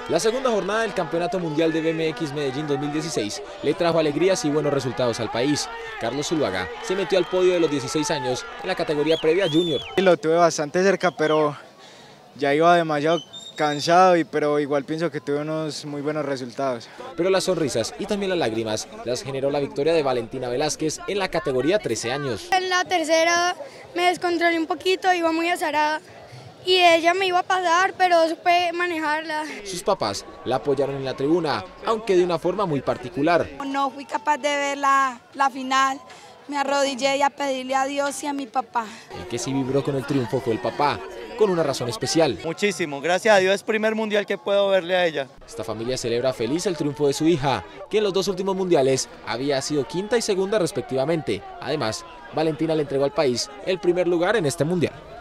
La segunda jornada del Campeonato Mundial de BMX Medellín 2016 le trajo alegrías y buenos resultados al país. Carlos Zuluaga se metió al podio de los 16 años en la categoría previa Junior. Lo tuve bastante cerca, pero ya iba demasiado cansado, pero igual pienso que tuve unos muy buenos resultados. Pero las sonrisas y también las lágrimas las generó la victoria de Valentina Velázquez en la categoría 13 años. En la tercera me descontrolé un poquito, iba muy azarada y ella me iba a pasar, pero supe manejarla. Sus papás la apoyaron en la tribuna, aunque de una forma muy particular. No fui capaz de ver la final, me arrodillé y a pedirle a Dios y a mi papá. El que sí vibró con el triunfo fue el papá, con una razón especial. Muchísimo, gracias a Dios es el primer mundial que puedo verle a ella. Esta familia celebra feliz el triunfo de su hija, que en los dos últimos mundiales había sido quinta y segunda respectivamente. Además, Valentina le entregó al país el primer lugar en este mundial.